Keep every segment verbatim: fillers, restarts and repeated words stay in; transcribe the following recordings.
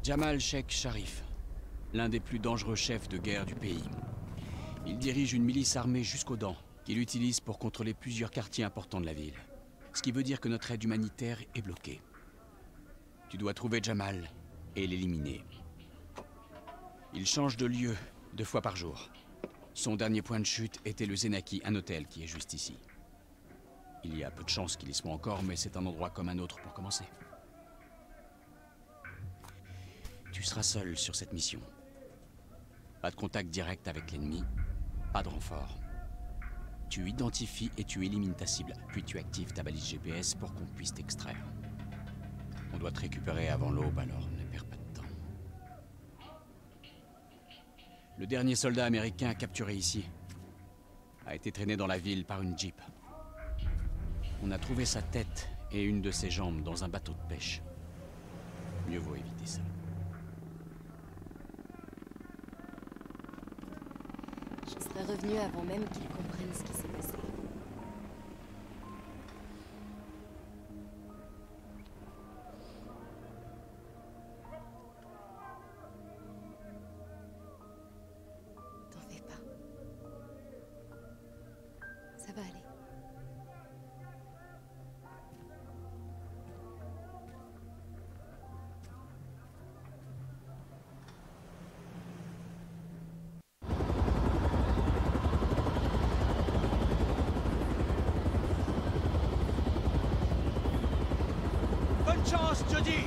Jamal Sheikh Sharif, l'un des plus dangereux chefs de guerre du pays. Il dirige une milice armée jusqu'aux dents, qu'il utilise pour contrôler plusieurs quartiers importants de la ville. Ce qui veut dire que notre aide humanitaire est bloquée. Tu dois trouver Jamal et l'éliminer. Il change de lieu deux fois par jour. Son dernier point de chute était le Zenaki, un hôtel qui est juste ici. Il y a peu de chances qu'il y soit encore, mais c'est un endroit comme un autre pour commencer. Tu seras seul sur cette mission. Pas de contact direct avec l'ennemi, pas de renfort. Tu identifies et tu élimines ta cible, puis tu actives ta balise G P S pour qu'on puisse t'extraire. On doit te récupérer avant l'aube, alors ne perds pas de temps. Le dernier soldat américain capturé ici a été traîné dans la ville par une Jeep. On a trouvé sa tête et une de ses jambes dans un bateau de pêche. Mieux vaut éviter ça. Je serais revenu avant même qu'ils comprennent ce qui s'est passé. T'en fais pas. Ça va aller. Bonne chance, Jody!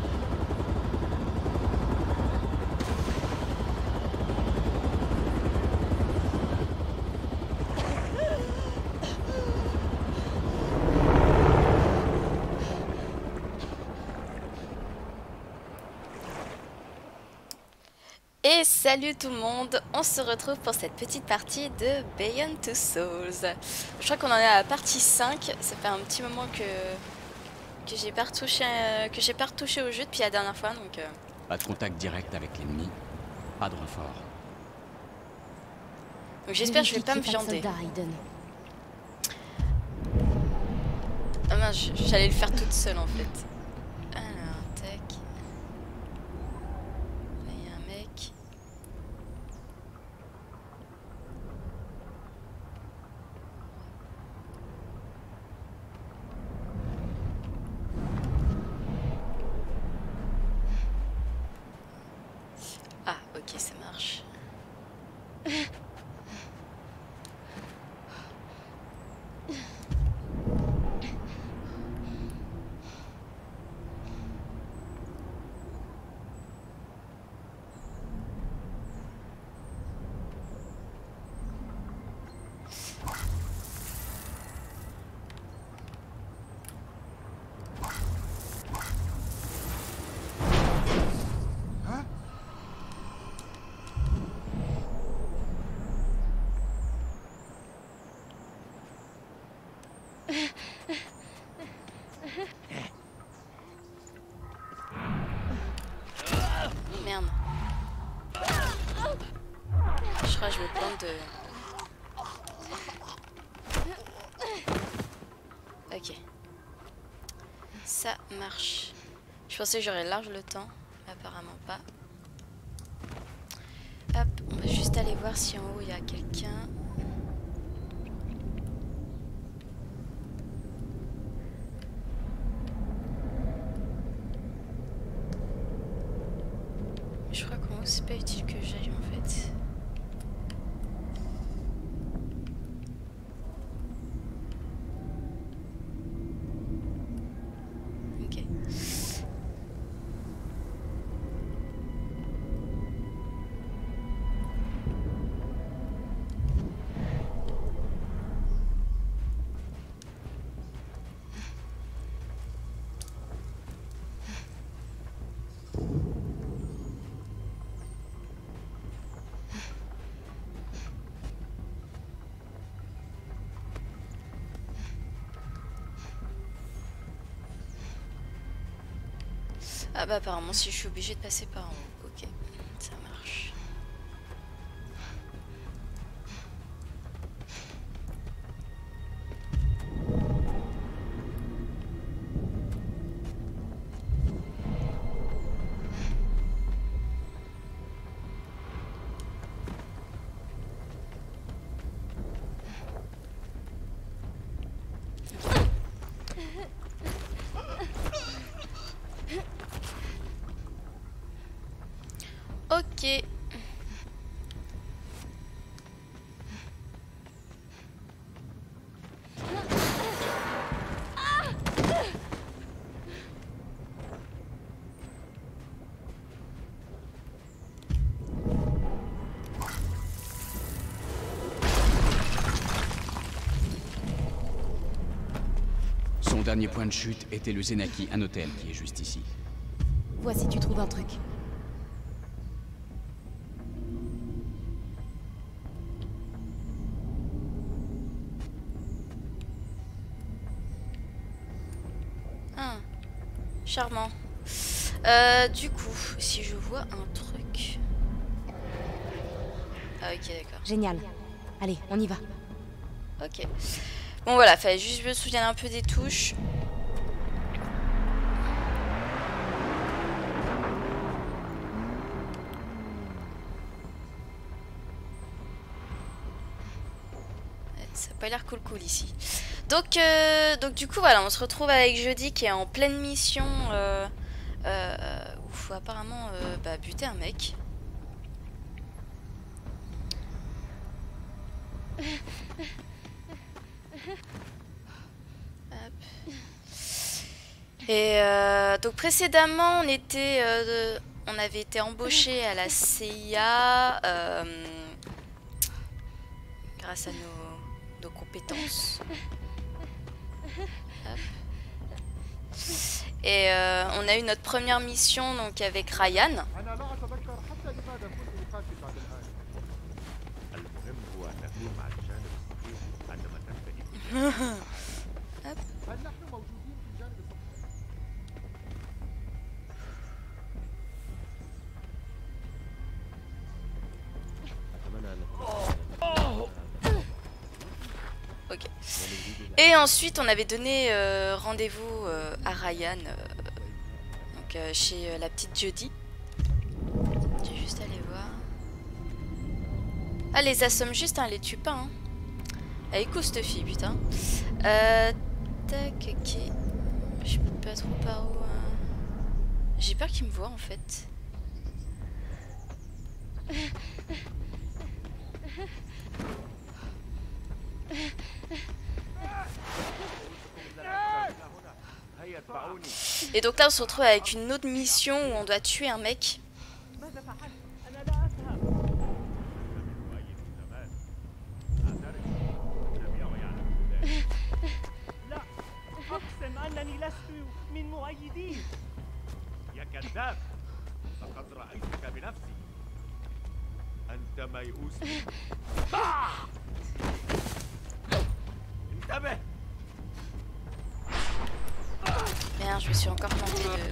Et salut tout le monde, on se retrouve pour cette petite partie de Beyond Two Souls. Je crois qu'on en est à la partie cinq, ça fait un petit moment que, que j'ai pas retouché euh, que j'ai pas retouché au jeu depuis la dernière fois, donc... Euh... Pas de contact direct avec l'ennemi, pas de renfort. Donc j'espère que je vais pas me viander. Ah mince, j'allais le faire toute seule en fait. Alors, tac. Là il y a un mec. Ah, ok, ça marche. Merde. Je crois que je me plante de... Ok. Ça marche. Je pensais que j'aurais large le temps, mais apparemment pas. Hop, on va juste aller voir si en haut il y a quelqu'un. Je crois qu'en haut c'est pas utile que j'aille en fait. Ok. Ah bah apparemment si je suis obligée de passer par en haut, ok, ça marche. Ok. Son dernier point de chute était le Zenaki, un hôtel qui est juste ici. Vois si tu trouves un truc. Ah, charmant. Euh, du coup, si je vois un truc... Ah ok, d'accord. Génial. Allez, on y va. Ok. Bon voilà, fallait juste que je me souvienne un peu des touches. Ça n'a pas l'air cool cool ici. Donc, euh, donc du coup voilà, on se retrouve avec Jodie qui est en pleine mission euh, euh, où il faut apparemment euh, bah, buter un mec. Hop. Et euh, donc précédemment on était, euh, de, on avait été embauché à la C I A euh, grâce à nos, nos compétences. Hop. Et euh, on a eu notre première mission donc avec Ryan. Hop. Ok. Et ensuite, on avait donné euh, rendez-vous euh, à Ryan, euh, donc euh, chez euh, la petite Jodie. Je vais juste aller voir. Ah, les assomme juste, hein, les tue pas. Hein. Elle est cool cette fille, putain. Euh, tac, ok. Je sais pas trop par où. Hein. J'ai peur qu'il me voit en fait. Et donc là on se retrouve avec une autre mission où on doit tuer un mec. Merde, je me suis encore planté de...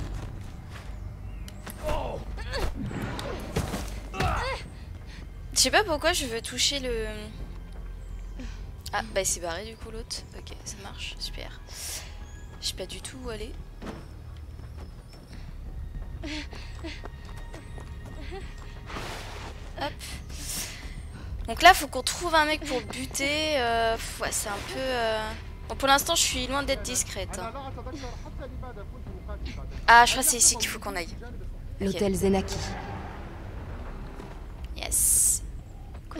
Je sais pas pourquoi je veux toucher le... Ah, bah il s'est barré du coup l'autre. Ok, ça marche, super. Je sais pas du tout où aller. Hop. Donc là, faut qu'on trouve un mec pour buter. Euh, ouais, c'est un peu... Euh... Bon, pour l'instant, je suis loin d'être discrète. Hein. Ah, je crois que c'est ici qu'il faut qu'on aille. L'hôtel okay. Zenaki. Yes. Cool.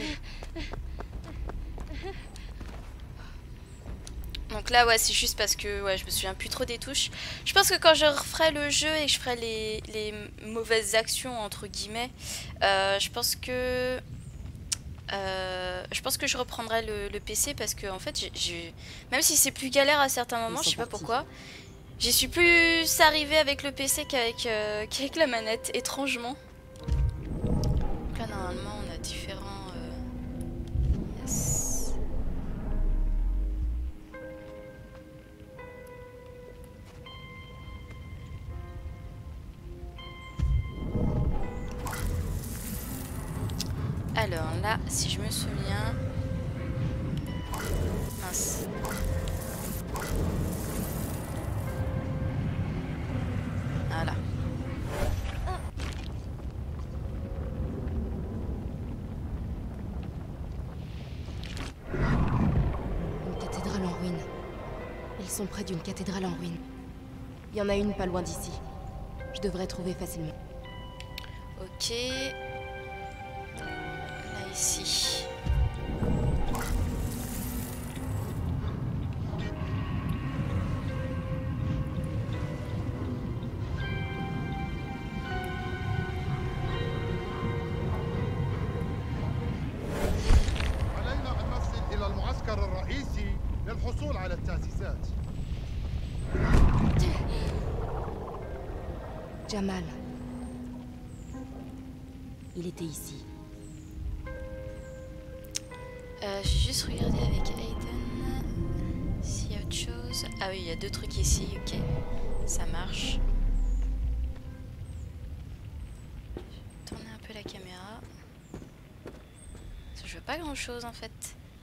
Donc là, ouais, c'est juste parce que ouais, je me souviens plus trop des touches. Je pense que quand je referai le jeu et que je ferai les, les mauvaises actions, entre guillemets, euh, je pense que... Euh, je pense que je reprendrai le, le P C parce que en fait, j'ai, même si c'est plus galère à certains moments, je sais pas pourquoi, j'y suis plus arrivée avec le P C qu'avec euh, qu'avec la manette, étrangement. Donc là, normalement, on a différents... Euh... Yes. Alors là, si je me souviens... Mince. Voilà. Une cathédrale en ruine. Ils sont près d'une cathédrale en ruine. Il y en a une pas loin d'ici. Je devrais trouver facilement. Ok. ici. علينا أن نصل إلى المعسكر الرئيسي للحصول على التأسيسات. Jamal. Il était ici. Euh, J'ai juste regardé avec Aiden s'il y a autre chose. Ah oui, il y a deux trucs ici, ok. Ça marche. Je vais tourner un peu la caméra. Parce que je veux pas grand chose en fait.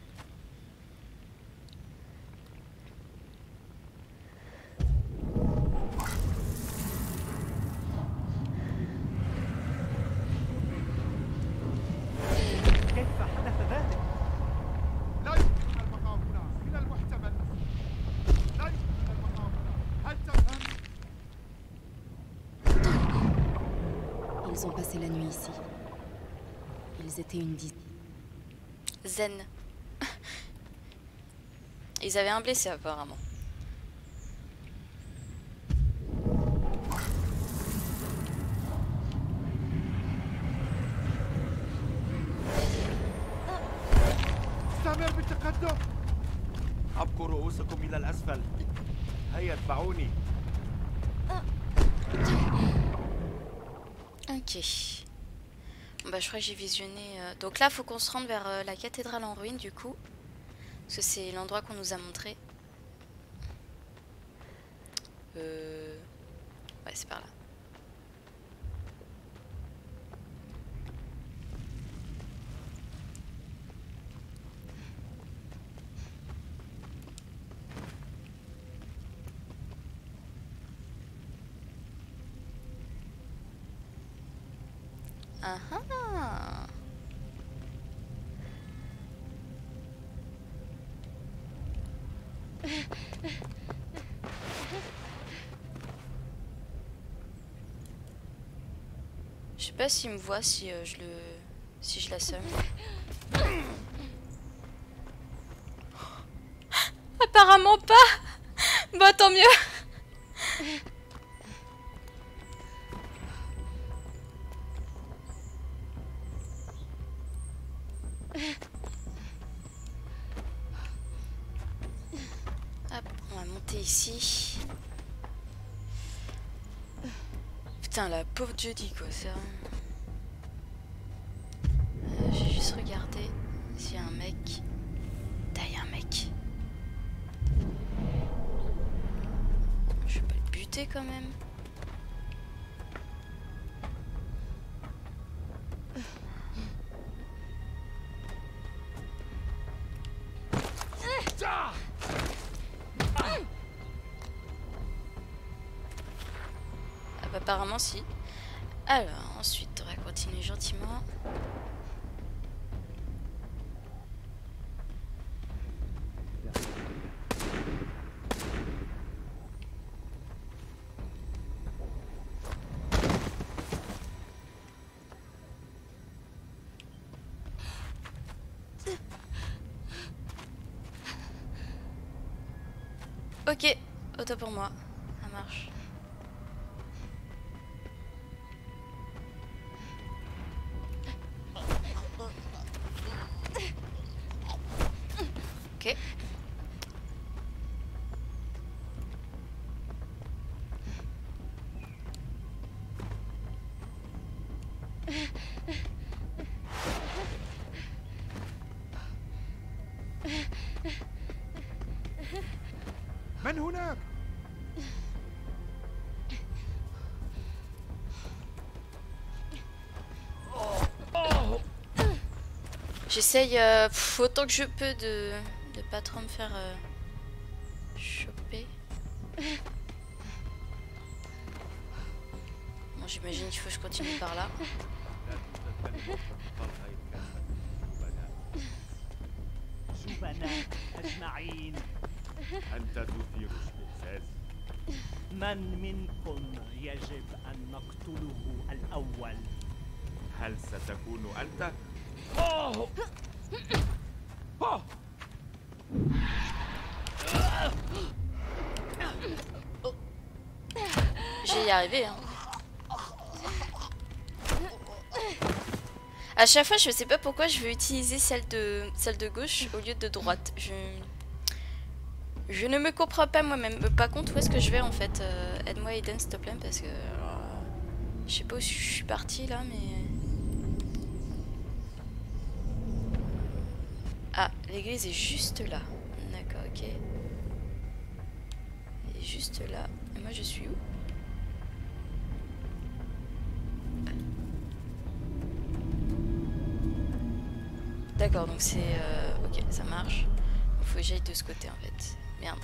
Ils ont passé la nuit ici. Ils étaient une dizaine. Zen. Ils avaient un blessé apparemment. استمر بالتقدم. أبقوا رؤوسكم إلى الأسفل. هيا اتبعوني. Ok. Bon bah je crois que j'ai visionné... Euh... Donc là, faut qu'on se rende vers euh, la cathédrale en ruine du coup. Parce que c'est l'endroit qu'on nous a montré. Euh... Ouais, c'est par là. Ah ah. Je sais pas s'il me voit si euh, je le si je l'assomme. Apparemment pas. Bah tant mieux. Hop, on va monter ici. Putain, la pauvre Jodie quoi, c'est vraiment... Euh, J'ai juste regardé s'il y a un mec. Putain, il y a un mec. Je vais pas le buter quand même. Apparemment si. Alors ensuite on va continuer gentiment. Ok, auto pour moi, ça marche. Ok. من هناك؟ J'essaye euh, pff, autant que je peux de de pas trop me faire euh, choper. Bon, j'imagine qu'il faut que je continue par là. شبناء أجمعين. أنت تثير اشمئزاز. من منكم يجب أن نقتله الأول؟ هل ستكون أنت؟ Je vais y arriver, hein. À chaque fois, je sais pas pourquoi je veux utiliser celle de, celle de gauche au lieu de droite. Je, je ne me comprends pas moi-même. Par contre, où est-ce que je vais en fait? euh, Aide-moi Aiden, s'il te plaît, parce que... alors, je sais pas où je suis partie là, mais... Ah, l'église est juste là. D'accord, ok. Elle est juste là. Et moi, je suis où? D'accord, donc c'est... Euh, ok, ça marche. Il faut que j'aille de ce côté en fait. Merde.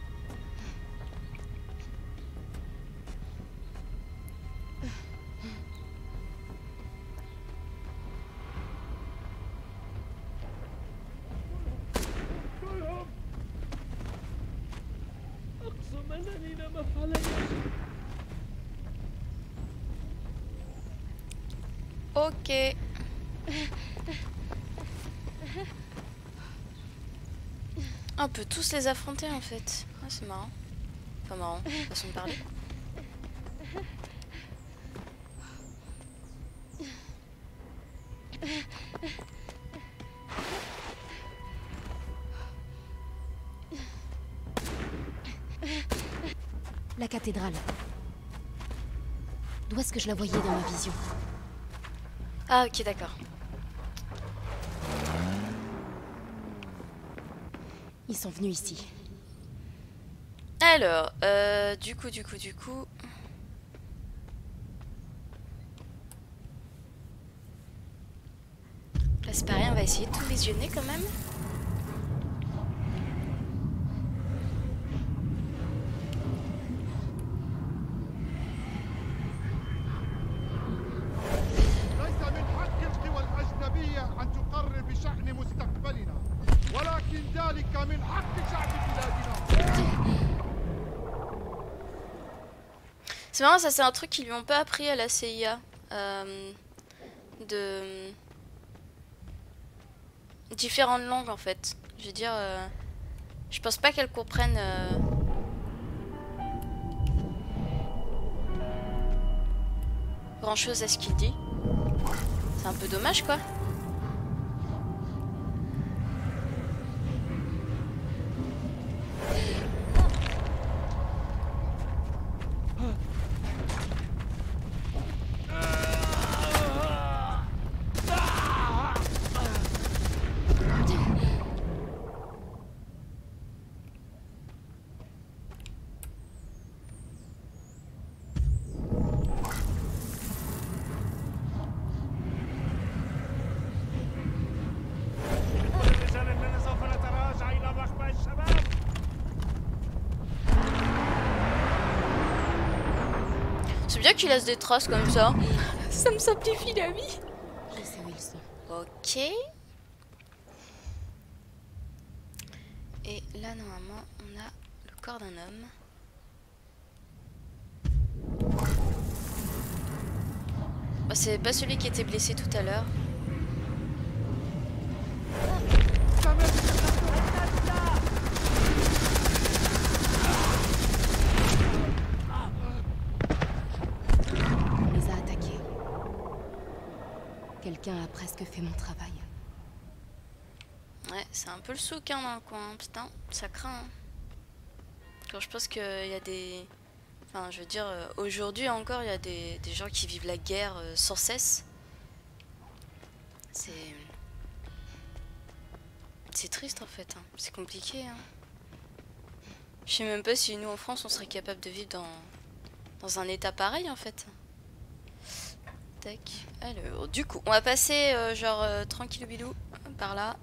Ok. On peut tous les affronter en fait. Ah, c'est marrant. Pas marrant, façon de parler. La cathédrale. D'où est-ce que je la voyais dans ma vision? Ah ok, d'accord. Ils sont venus ici. Alors, euh, du coup, du coup, du coup... Là c'est pareil, on va essayer de tout visionner quand même. ليس من حق القوى الأجنبية أن تقرر بشأن مستقبلنا، ولكن ذلك من حق شعب بلادنا. C'est marrant, ça c'est un truc qu'ils lui ont pas appris à la C I A. Euh, de... différentes langues en fait. Je veux dire, euh, je pense pas qu'elles comprennent euh... grand chose à ce qu'il dit. C'est un peu dommage quoi. C'est bien qu'il laisse des traces comme ça. Ça me simplifie la vie. Je sais où ils sont. Ok. Et là, normalement, on a le corps d'un homme. Bah, c'est pas celui qui était blessé tout à l'heure. On les a attaqués. Quelqu'un a presque fait mon travail. Ouais, c'est un peu le souk hein, dans le coin. Hein. Putain, ça craint. Hein. Quand je pense qu'il y a des... Enfin, je veux dire, euh, aujourd'hui encore, il y a des, des gens qui vivent la guerre euh, sans cesse. C'est... C'est triste en fait. Hein. C'est compliqué. Hein. Je sais même pas si nous en France, on serait capable de vivre dans, dans un état pareil en fait. Tac. Alors, du coup, on va passer euh, genre euh, tranquillou bilou par là.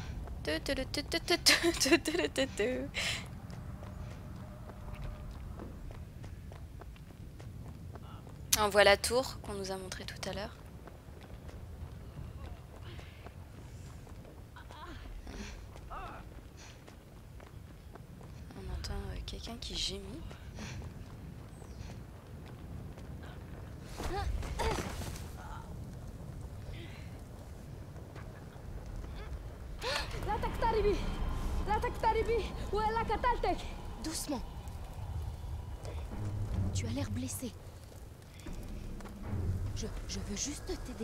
On voit la tour qu'on nous a montré tout à l'heure. On entend euh, quelqu'un qui gémit. Doucement. Tu as l'air blessé. Je, je veux juste t'aider.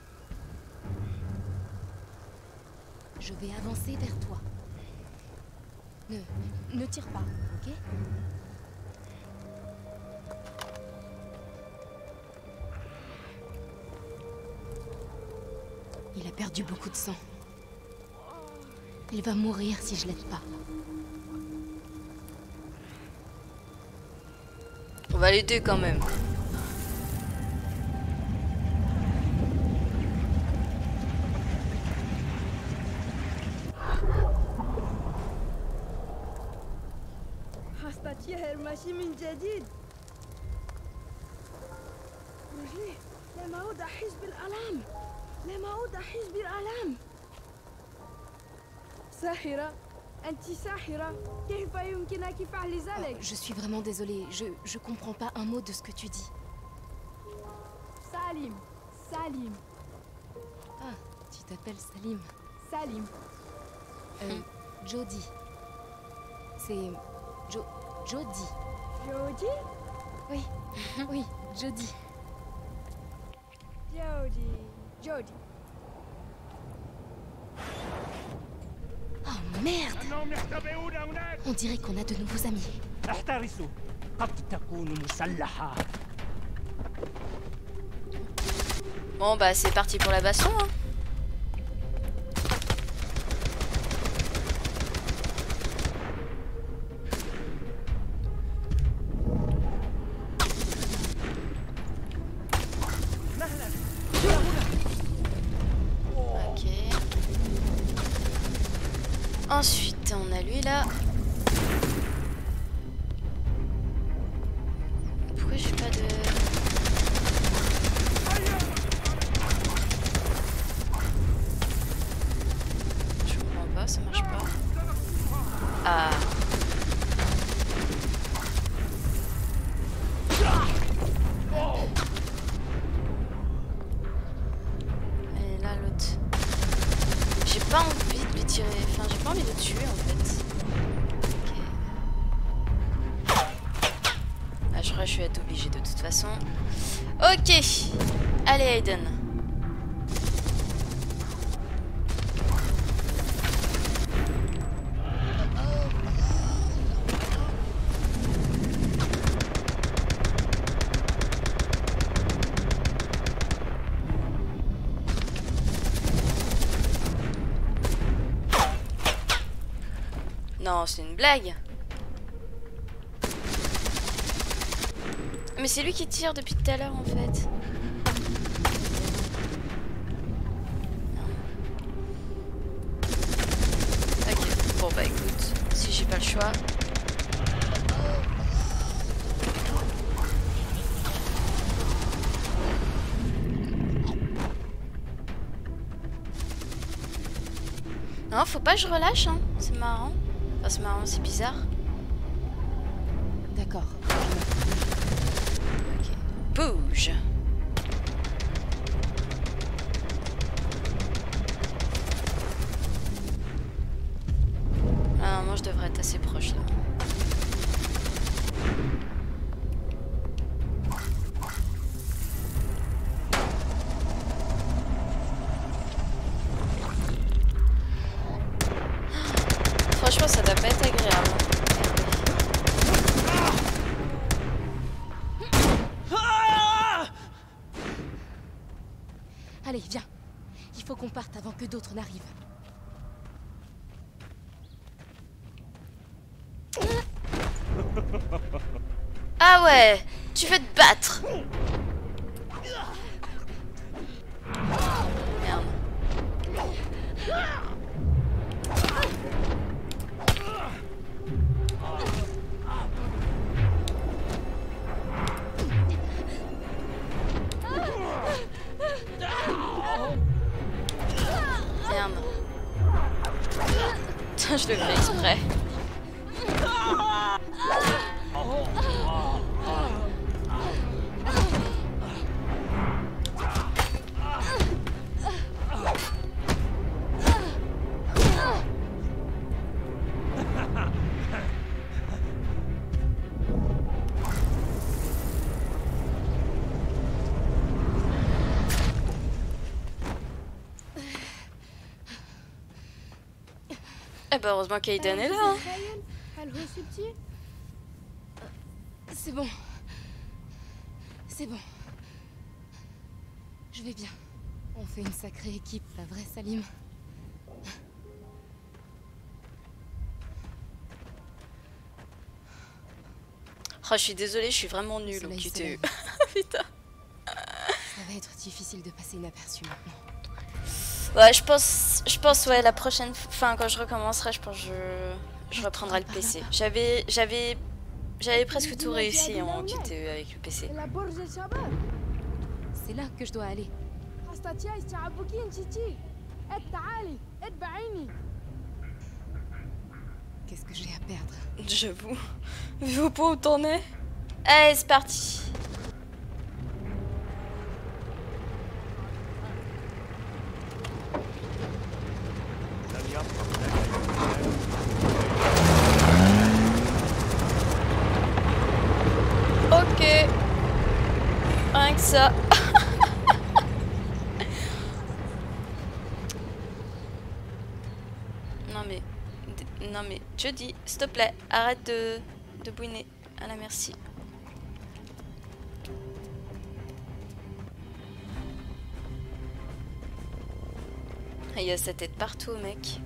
Je vais avancer vers toi. Ne, ne tire pas, ok? Il a perdu beaucoup de sang. Il va mourir si je l'aide pas. On va l'aider quand même. حستطيع المشي من جديد. رجلي لم أعود أحس بالآلام. لم أعود أحس بالآلام. ساحرة، أنت ساحرة. كيف يمكنك فعل ذلك؟ Je suis vraiment désolée. Je, je comprends pas un mot de ce que tu dis. Salim. Salim. Ah, tu t'appelles Salim. Salim. Euh, Jody. C'est... Jo... Jody. Jody? Oui, oui, Jody. Jody. Jody. Oh merde! On dirait qu'on a de nouveaux amis. احترسوا قد تكون مسلحة. Bon bah c'est parti pour la baston hein. Ok. Ensuite on a lui là. Pourquoi j'ai pas de... Ça marche pas. Ah. Et là l'autre. J'ai pas envie de lui tirer. Enfin j'ai pas envie de le tuer en fait. Ok. Ah, je crois que je vais être obligée de toute façon. Ok. Allez Aiden. Non, c'est une blague. Mais c'est lui qui tire depuis tout à l'heure en fait. Ok, bon bah écoute, si j'ai pas le choix. Non, faut pas que je relâche, hein. C'est marrant. Enfin, c'est marrant, c'est bizarre. D'accord. Ok. Bouge. Ah, moi je devrais être assez proche là. Franchement, ça doit pas être agréable. Allez, viens. Il faut qu'on parte avant que d'autres n'arrivent. Ah ouais, tu veux te battre. Merde. Merde. Putain, je le fais exprès. Eh bah heureusement qu'Aiden est là. Hein. C'est bon. C'est bon. Je vais bien. On fait une sacrée équipe, la vraie Salim. Oh, je suis désolée, je suis vraiment nulle au Q T E. Putain. Ça va être difficile de passer inaperçu maintenant. Ouais, je pense, je pense, ouais, la prochaine, enfin, quand je recommencerai, je pense que je, je reprendrai le P C. J'avais, j'avais, j'avais presque tout réussi en Q T E avec le P C. C'est là que je dois aller. Qu'est-ce que j'ai à perdre? J'avoue. Vu au point où t'en es. Allez, c'est parti. Ok. Rien que ça. Non mais... Non mais, Jody, s'il te plaît, arrête de, de bouiner. À la merci. Il y a sa tête partout, mec.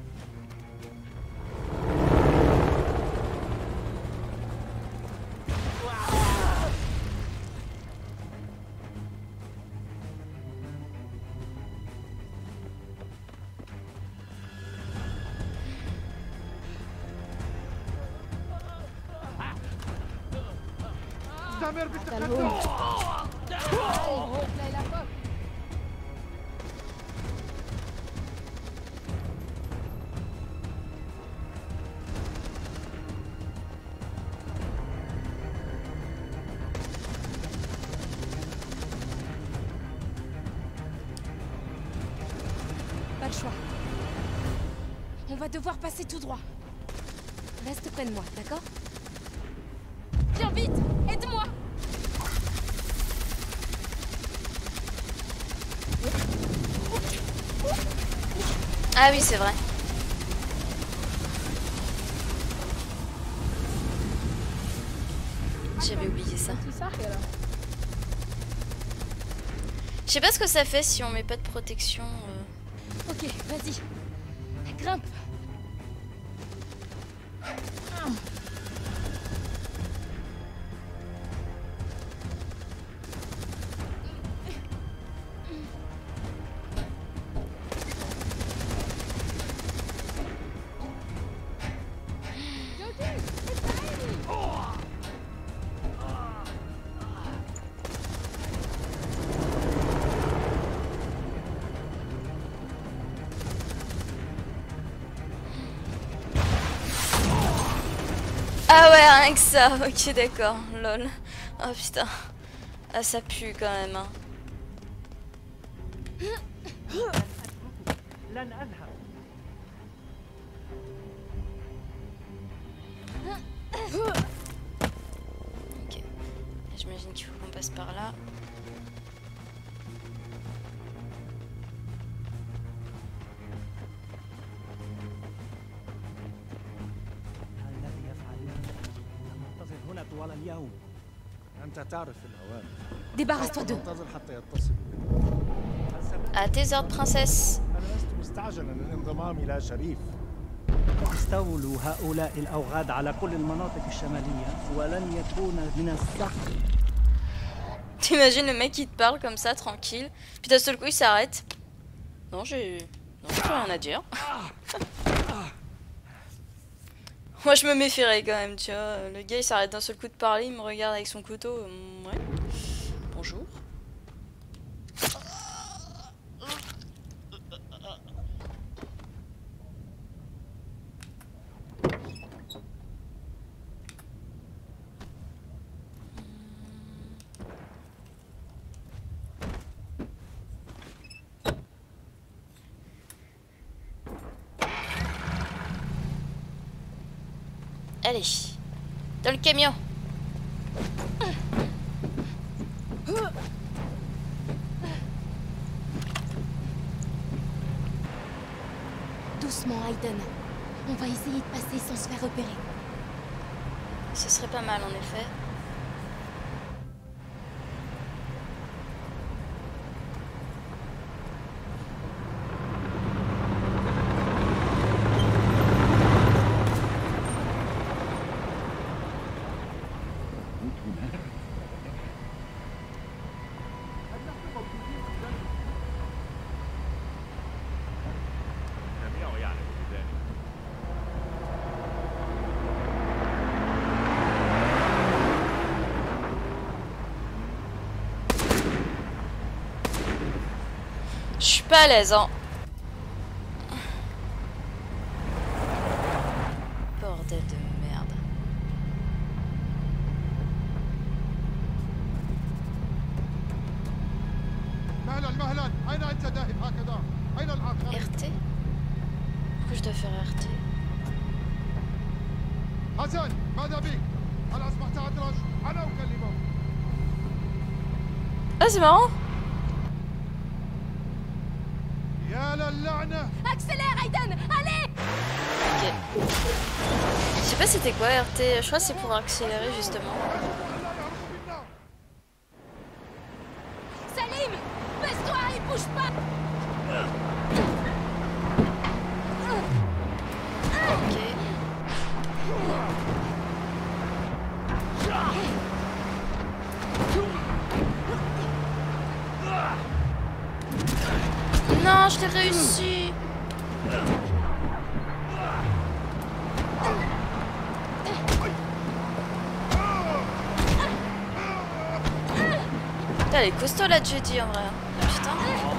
استمر بالتقدم. Pas le choix. On va devoir passer tout droit. Reste près de moi, d'accord? Viens vite! Aide-moi! Ah oui, c'est vrai. J'avais oublié ça. Je sais pas ce que ça fait si on met pas de protection. Euh... Ok, vas-y. Grimpe. Ah ouais, rien que ça. Ok, d'accord. Lol. Oh putain. Ah, ça pue quand même. Hein. Ok. J'imagine qu'il faut qu'on passe par là. Débarrasse-toi d'eux. À tes ordres, princesse. استولوا هؤلاء الأوغاد على كل المناطق الشمالية ولن يكون من السهل. T'imagines le mec qui te parle comme ça, tranquille, puis d'un seul coup il s'arrête. Non, j'ai non, j'ai rien à dire. Moi je me méfierais quand même, tu vois. Le gars il s'arrête d'un seul coup de parler, il me regarde avec son couteau. Euh, ouais. Bonjour. Allez, dans le camion. Doucement, Aiden. On va essayer de passer sans se faire repérer. Ce serait pas mal en effet. جميع يعلم بذلك. Je suis pas à l'aise, hein. Bordel de merde. مهلا مهلا أين أنت ذاهب هكذا؟ أين الآخرين؟ R T? Pourquoi je dois faire R T? حسن ماذا بك؟ هل أصبحت أدرج؟ أنا أكلمك. Ah, c'est marrant! يا للعنة. Accélère, Aiden! Allez! Ok. Je sais pas c'était quoi R T, je crois que c'est pour accélérer justement. Salim! Baisse-toi et bouge pas! Ok. Non, je l'ai réussi! Putain, elle est costaud la Jedi en vrai. Putain.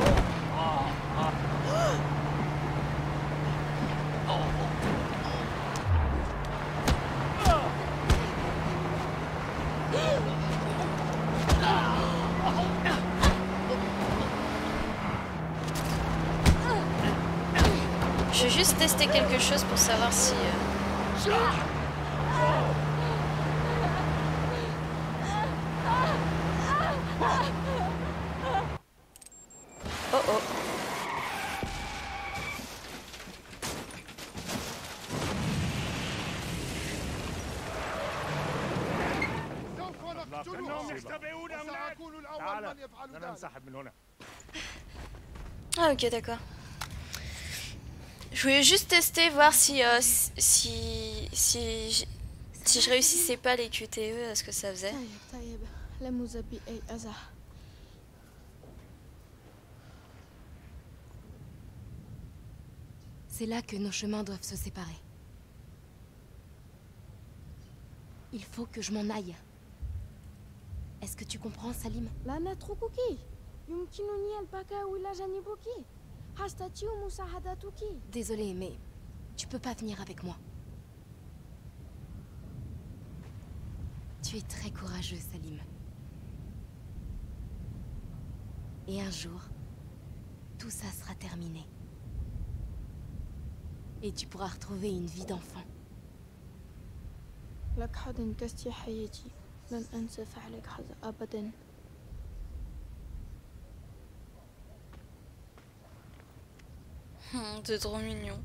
Je vais juste tester quelque chose pour savoir si... euh, Oh oh. سوف كأنهم نقتلها. يختبئون هناك. وسأكون الأول تعال من يفعل أنا ذلك. انسحب من هنا. Ah ok d'accord. Je voulais juste tester, voir si euh, si si si, si je réussissais pas les Q T E, ce que ça faisait. طيب طيب لا مزبي أي أذى. C'est là que nos chemins doivent se séparer. Il faut que je m'en aille. Est-ce que tu comprends, Salim? لا نتركك. يمكنني البقاء إلى جانبك. حاستطيع مساعدتك. Désolée, mais tu peux pas venir avec moi. Tu es très courageux, Salim. Et un jour, tout ça sera terminé. Et tu pourras retrouver une vie d'enfant. لك حظ انقذت حياتي. لن أنسى فعلك هذا أبدا. Hmm, c'est trop mignon.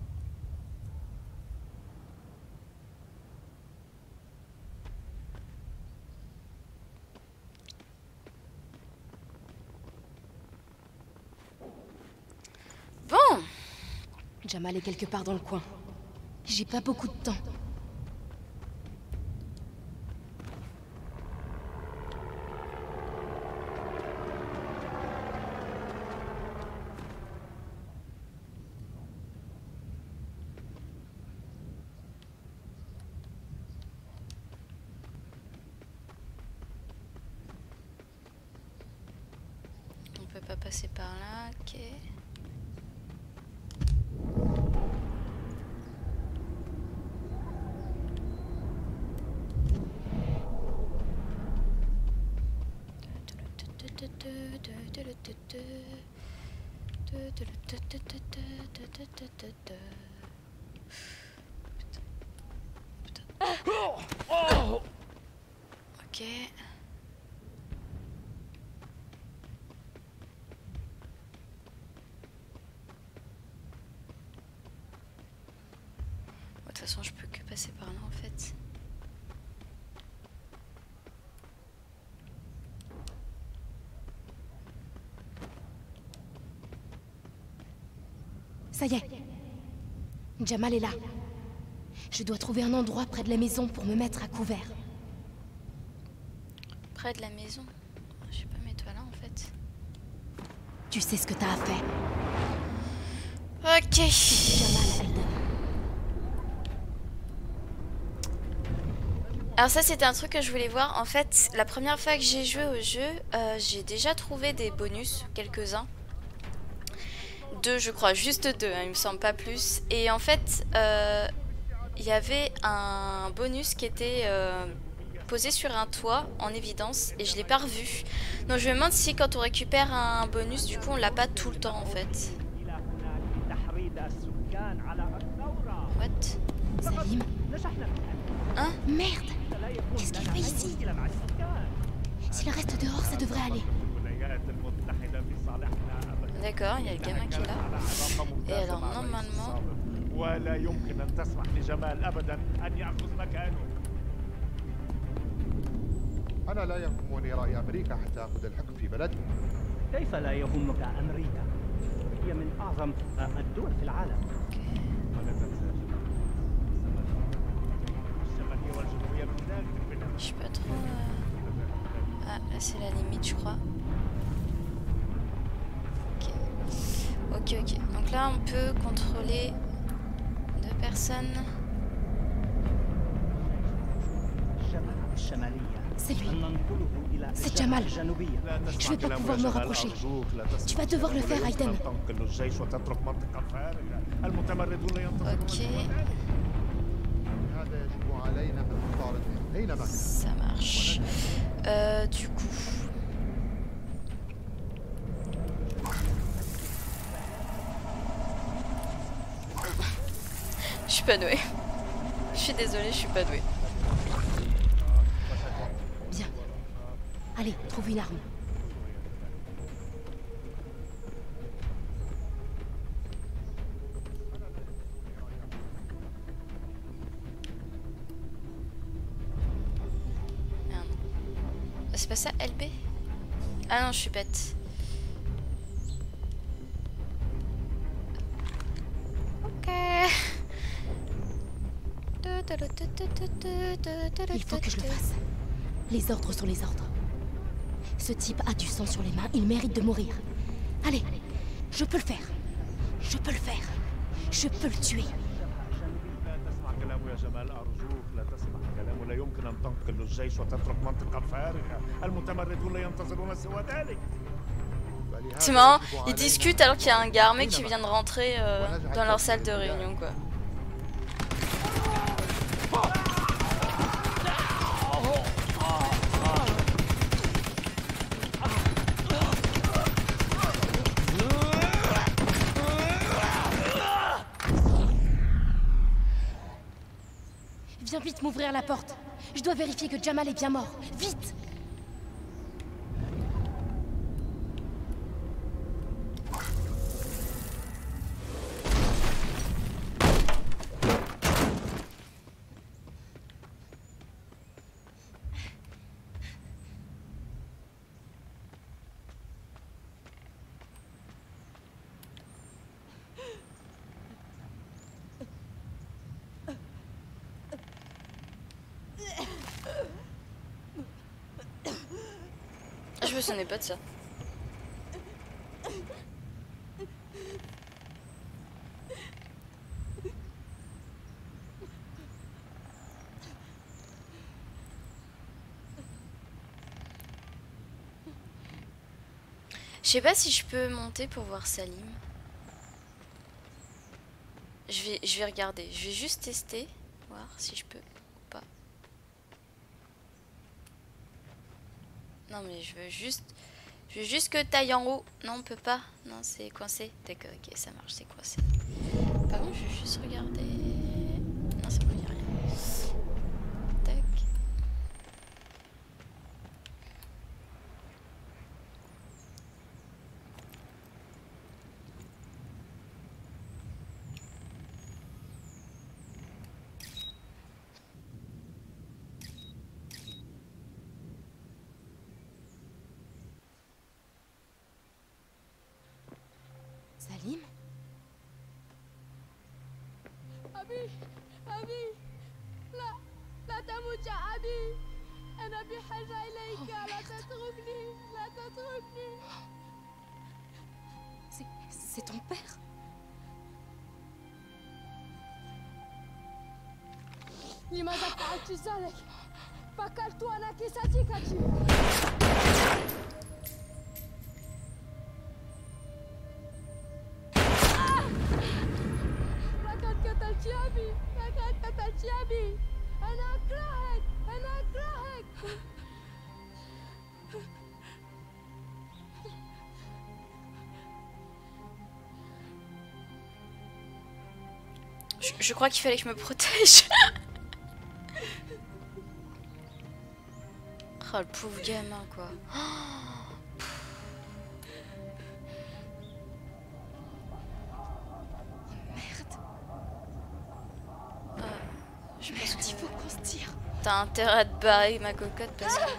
Bon. Jamal est quelque part dans le coin. J'ai pas beaucoup de temps. On peut pas passer par là, ok. Ok. façon, je peux que passer par là en fait. Ça y est. Jamal est là. Je dois trouver un endroit près de la maison pour me mettre à couvert. Près de la maison? Je sais pas, mets-toi là en fait. Tu sais ce que t'as à faire. Ok. Jamal, Elden. Alors ça c'était un truc que je voulais voir. En fait, la première fois que j'ai joué au jeu, euh, j'ai déjà trouvé des bonus, quelques-uns. Deux je crois, juste deux, hein, il me semble pas plus. Et en fait, euh, il y avait un bonus qui était euh, posé sur un toit en évidence et je l'ai pas revu. Donc je me demande si quand on récupère un bonus, du coup on l'a pas tout le temps en fait. What? Salim? Hein? Merde! Qu'est-ce qu'il fait ici? S'il reste dehors, ça devrait aller. D'accord, il y a le gamin qui est là. Et alors normalement... ولا يمكن أن تسمح لجمال أبدا أن يأخذ مكانه. أنا لا يهمني رأي أمريكا حتى أخذ الحكم في بلدنا. كيف لا يهمك أمريكا؟ هي من أعظم الدول في العالم. ولا تنسى الشمالية والجنوبية من ذلك. Je sais pas trop... Euh... Ah, là c'est la limite je crois. Ok. Ok, ok. Donc là on peut contrôler deux personnes. C'est lui. C'est Jamal. Je vais pas pouvoir me rapprocher. Tu vas devoir le faire, Aiden. Ok. Ça marche. Euh, du coup... Je suis pas douée. Je suis désolée, je suis pas douée. Bien. Allez, trouve une arme. Merde. C'est pas ça, L B? Ah non, je suis bête. Ok. Il faut que je le fasse. Les ordres sont les ordres. Ce type a du sang sur les mains, il mérite de mourir. Allez, je peux le faire. Je peux le faire. Je peux le tuer. لا تسمع كلامه يا جمال أرجوك لا تسمع كلامه. لا يمكن أن تنقل الجيش وتترك منطقة فارغة. المتمردون لا ينتظرون سوى ذلك. C'est marrant, ils discutent alors qu'il y a un gars armé qui vient de rentrer euh, dans leur salle de réunion quoi. Viens vite m'ouvrir la porte. Je dois vérifier que Jamal est bien mort. Vite! Je me souvenais pas de ça. Je sais pas si je peux monter pour voir Salim. Je vais, je vais regarder. Je vais juste tester, voir si je peux ou pas. Non mais je veux juste... Je veux juste que t'ailles en haut. Non, on peut pas. Non, c'est coincé. D'accord, ok, ça marche, c'est coincé. Par contre, je vais juste regarder... Non, c'est bon, il n'y a rien. Tac. أبي لا لا تموت يا أبي أنا بحاجة إليك لا تتركني لا تتركني. C'est... c'est ton père? لماذا فعلت ذلك؟ فكرت أنك صديقتي. لقد قتلت أبي لقد قتلت أبي أنا أكرهك أنا أكرهك. Je, je crois qu'il fallait que je me protège. Oh le pauvre gamin quoi. Je pense qu'il faut qu'on se tire. T'as intérêt à te barrer ma cocotte parce que...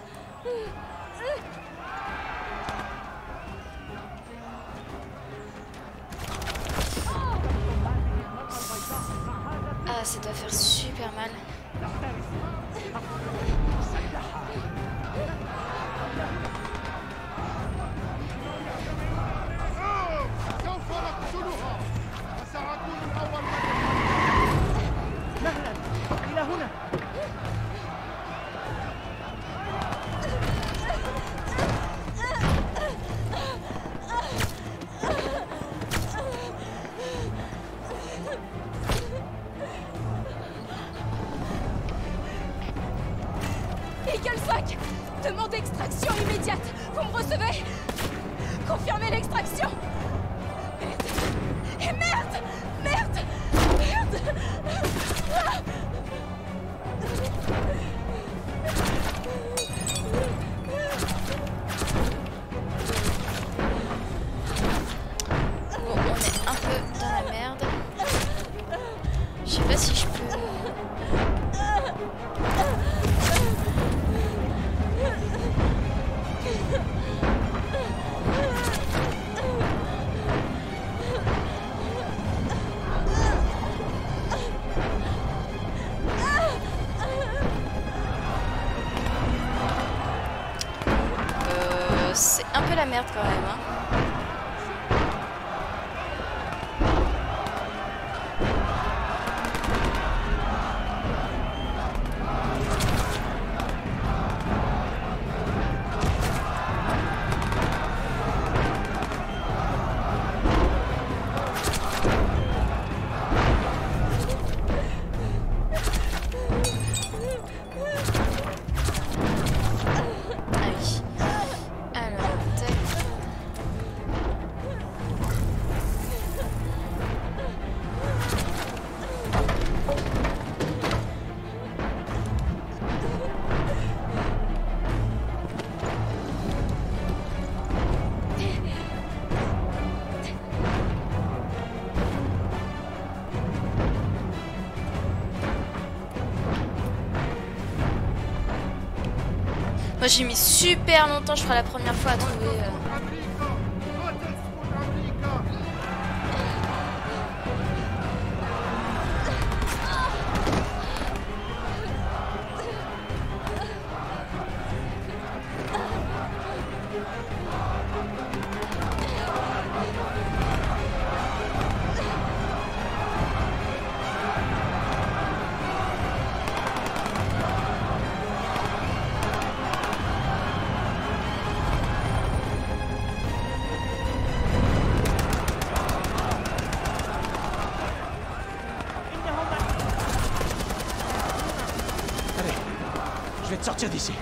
Ah, ça doit faire super mal. Eagle cinq, demande extraction immédiate. Vous me recevez? Confirmez l'extraction. Merde. Et merde. Merde. Merde. Ah. Bon, on est un peu dans la merde. Je sais pas si je peux... Euh, c'est un peu la merde quand même, hein. Moi j'ai mis super longtemps, je crois, la première fois à trouver... Euh... Je vais te sortir d'ici.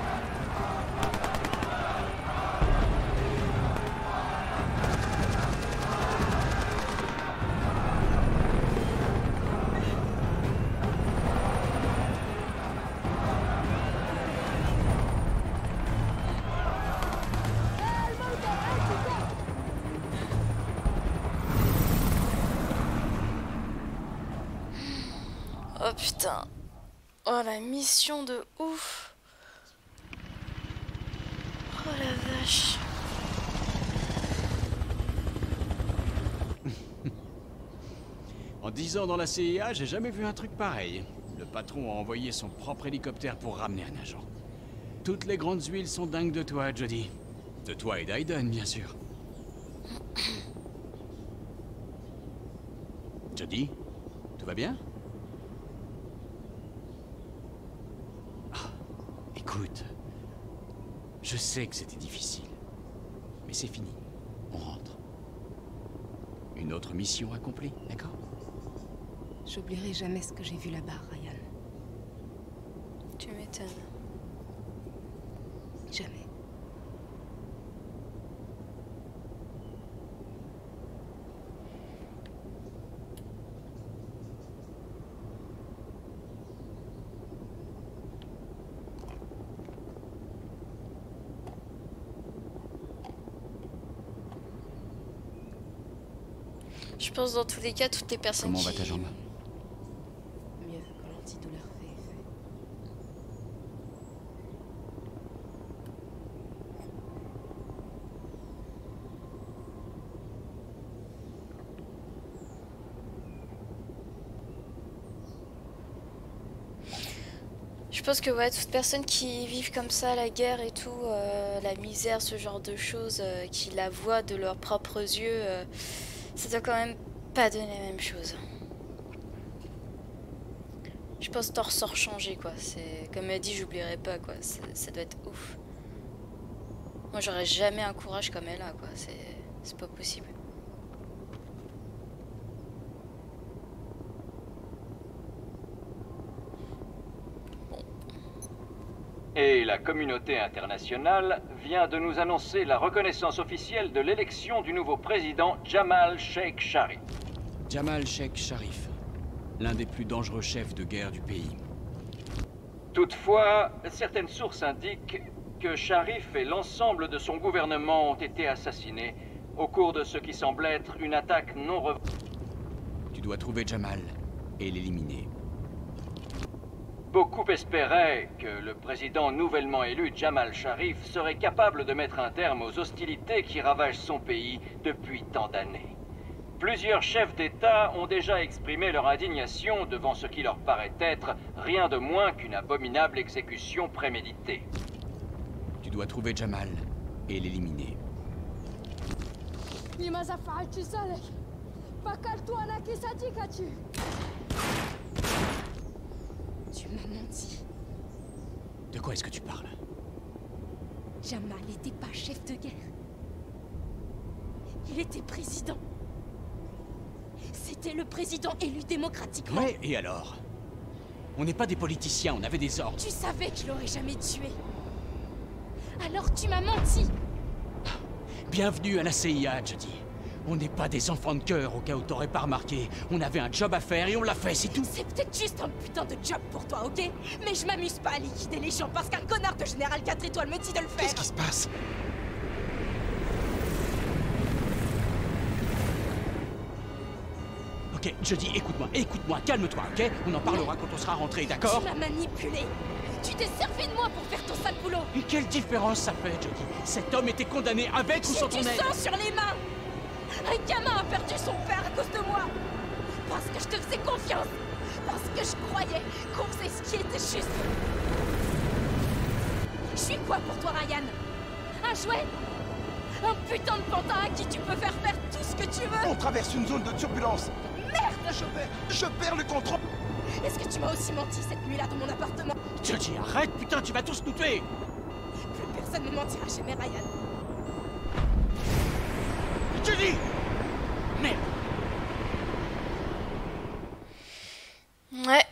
Oh putain. Oh la mission de ouf. Oh la vache. En dix ans dans la C I A, j'ai jamais vu un truc pareil. patron a envoyé son propre hélicoptère pour ramener un agent. Toutes les grandes huiles sont dingues de toi, Jodie. De toi et d'Aiden, bien sûr. Jodie, tout va bien? Ah, écoute, je sais que c'était difficile, mais c'est fini. On rentre. Une autre mission accomplie, d'accord? J'oublierai jamais ce que j'ai vu là-bas, Ryan. Tu m'étonnes. Jamais. Je pense dans tous les cas, toutes les personnes Comment qui... va ta jambe? Mieux quand l'antidouleur fait effet. Je pense que ouais, toutes personnes qui vivent comme ça, la guerre et tout, euh, la misère, ce genre de choses, euh, qui la voient de leurs propres yeux, euh, ça doit quand même pas donner la même chose. Je pense que t'en ressors changé, quoi. C'est comme elle dit, j'oublierai pas, quoi. Ça doit être ouf. Moi, j'aurais jamais un courage comme elle a, quoi. C'est pas possible. Et la communauté internationale vient de nous annoncer la reconnaissance officielle de l'élection du nouveau président Jamal Sheikh Sharif. Jamal Sheikh Sharif, l'un des plus dangereux chefs de guerre du pays. Toutefois, certaines sources indiquent que Sharif et l'ensemble de son gouvernement ont été assassinés au cours de ce qui semble être une attaque non revenue. Tu dois trouver Jamal et l'éliminer. Beaucoup espéraient que le président nouvellement élu, Jamal Sharif, serait capable de mettre un terme aux hostilités qui ravagent son pays depuis tant d'années. Plusieurs chefs d'État ont déjà exprimé leur indignation devant ce qui leur paraît être rien de moins qu'une abominable exécution préméditée. Tu dois trouver Jamal et l'éliminer. لماذا فعلت ذلك؟ فكرت أنك صديقتي. Tu m'as menti. De quoi est-ce que tu parles? Jamal n'était pas chef de guerre. Il était président. C'était le président élu démocratiquement. Ouais, et alors? On n'est pas des politiciens, on avait des ordres. Tu savais que je l'aurais jamais tué. Alors tu m'as menti. Bienvenue à la C I A, Jodie. On n'est pas des enfants de cœur au cas où t'aurais pas remarqué. On avait un job à faire et on l'a fait, c'est tout. C'est peut-être juste un putain de job pour toi, ok? Mais je m'amuse pas à liquider les gens parce qu'un connard de général quatre étoiles me dit de le faire. Qu'est-ce qui se passe? Ok, Jodie, écoute-moi, écoute-moi, calme-toi, ok? On en parlera quand on sera rentré, d'accord? Tu m'as manipulé. Tu t'es servi de moi pour faire ton sale boulot. Et quelle différence ça fait, Jodie? Cet homme était condamné avec ou sans ton J'ai aide. du sang sur les mains. Un gamin a perdu son père à cause de moi. Parce que je te faisais confiance. Parce que je croyais qu'on faisait ce qui était juste. Je suis quoi pour toi, Ryan? Un jouet? Un putain de pantin à qui tu peux faire faire tout ce que tu veux? On traverse une zone de turbulence. Merde! Je perds, je perds le contrôle. Est-ce que tu m'as aussi menti cette nuit-là dans mon appartement? Jodie, arrête, putain, tu vas tous nous tuer! Plus personne ne mentira chez mes Ryan. Jodie! Merde! Ouais.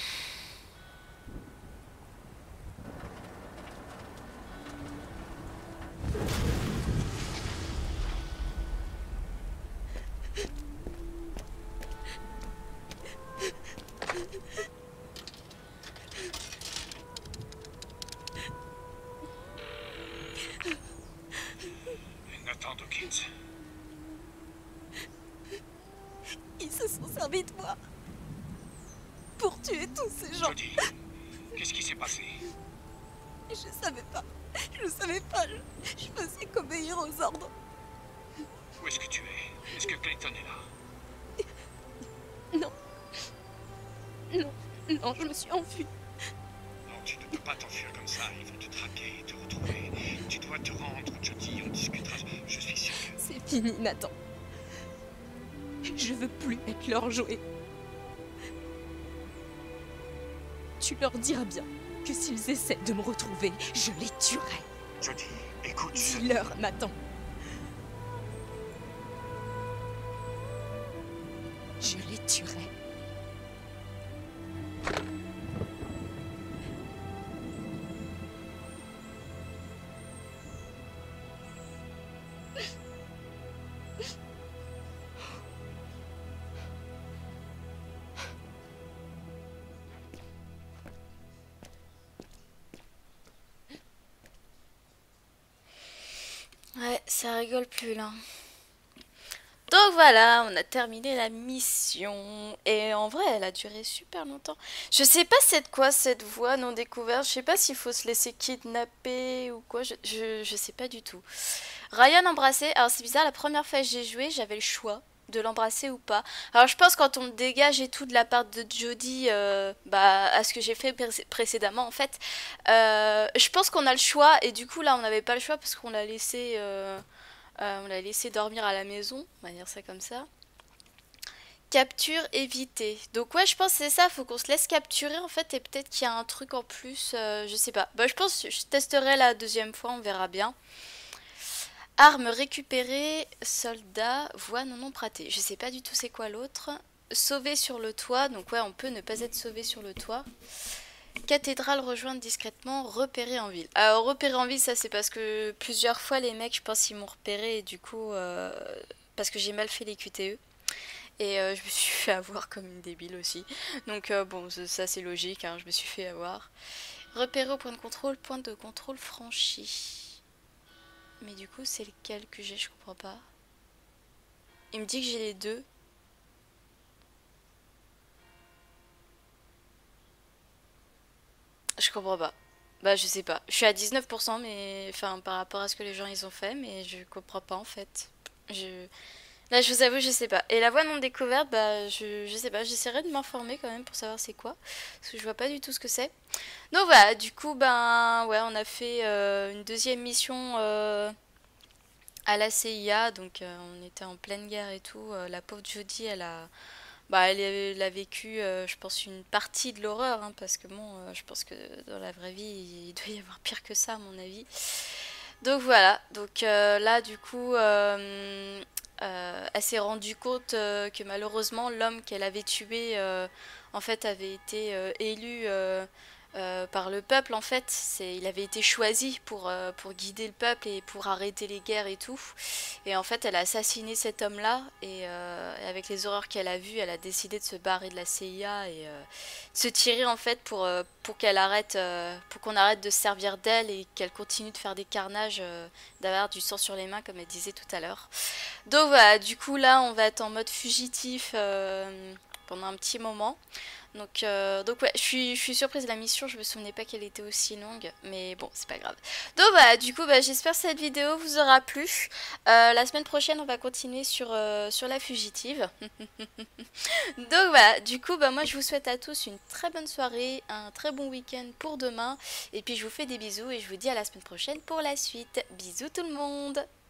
Nathan Dawkins. Ils se sont servis de moi pour tuer tous ces gens. Jodie, qu'est-ce qui s'est passé? Je savais pas. Je savais pas. Je, je faisais qu'obéir aux ordres. Où est-ce que tu es? Est-ce que Clayton est là? Non. Non. Non, je me suis enfuie. Non, tu ne peux pas t'enfuir comme ça. Ils vont te traquer, te retrouver. Tu dois te rendre, Jodie, on discutera. Je suis sûr que... C'est fini, Nathan. Je veux plus être leur jouet. Tu leur diras bien que s'ils essaient de me retrouver, je les tuerai. Jodie, écoute... Dis-leur, Nathan. Je les tuerai. Ouais, ça rigole plus là. Donc voilà, on a terminé la mission. Et en vrai, elle a duré super longtemps. Je sais pas c'est quoi cette voie non découverte. Je sais pas s'il faut se laisser kidnapper ou quoi. Je, je, je sais pas du tout. Ryan embrassé. Alors c'est bizarre, la première fois que j'ai joué, j'avais le choix de l'embrasser ou pas. Alors je pense quand on me dégage et tout de la part de Jodie, euh, bah, à ce que j'ai fait pré précédemment en fait, euh, je pense qu'on a le choix. Et du coup là, on n'avait pas le choix parce qu'on l'a laissé... Euh, Euh, on l'a laissé dormir à la maison, on va dire ça comme ça. Capture évitée. Donc ouais, je pense que c'est ça, faut qu'on se laisse capturer en fait et peut-être qu'il y a un truc en plus, euh, je sais pas. Bah je pense que je testerai la deuxième fois, on verra bien. Arme récupérée, soldat, voie non empruntée. Je sais pas du tout c'est quoi l'autre. Sauver sur le toit, donc ouais on peut ne pas être sauvé sur le toit. Cathédrale rejoindre discrètement, repérer en ville. Alors repérer en ville, ça c'est parce que plusieurs fois les mecs, je pense, ils m'ont repéré et du coup, euh, parce que j'ai mal fait les Q T E. Et euh, je me suis fait avoir comme une débile aussi. Donc euh, bon, ça c'est logique, hein, je me suis fait avoir. Repérer au point de contrôle, point de contrôle franchi. Mais du coup, c'est lequel que j'ai, je comprends pas. Il me dit que j'ai les deux. Je comprends pas. Bah je sais pas. Je suis à dix-neuf pour cent mais enfin par rapport à ce que les gens ils ont fait, mais je comprends pas en fait. Je Là je vous avoue je sais pas. Et la voie non découverte, bah je, je sais pas, j'essaierai de m'informer quand même pour savoir c'est quoi. Parce que je vois pas du tout ce que c'est. Donc voilà, du coup ben ouais on a fait euh, une deuxième mission euh, à la C I A. Donc euh, on était en pleine guerre et tout. Euh, la pauvre Jodie elle a... Bah, elle, elle a vécu, euh, je pense, une partie de l'horreur, hein, parce que bon, euh, je pense que dans la vraie vie, il doit y avoir pire que ça, à mon avis. Donc voilà, donc euh, là, du coup, euh, euh, elle s'est rendue compte euh, que malheureusement, l'homme qu'elle avait tué, euh, en fait, avait été euh, élu euh, euh, par le peuple, en fait. Il avait été choisi pour, euh, pour guider le peuple et pour arrêter les guerres et tout. Et en fait, elle a assassiné cet homme-là. Et, euh, et avec les horreurs qu'elle a vues, elle a décidé de se barrer de la C I A et euh, de se tirer en fait pour, euh, pour qu'elle arrête, euh, pour qu'on arrête de se servir d'elle et qu'elle continue de faire des carnages, euh, d'avoir du sang sur les mains, comme elle disait tout à l'heure. Donc voilà, du coup là, on va être en mode fugitif euh, pendant un petit moment. Donc, euh, donc ouais, je suis, je suis surprise de la mission, je me souvenais pas qu'elle était aussi longue, mais bon, c'est pas grave. Donc voilà, du coup, bah, j'espère que cette vidéo vous aura plu. Euh, la semaine prochaine, on va continuer sur, euh, sur la fugitive. Donc voilà, du coup, bah, moi je vous souhaite à tous une très bonne soirée, un très bon week-end pour demain. Et puis je vous fais des bisous et je vous dis à la semaine prochaine pour la suite. Bisous tout le monde!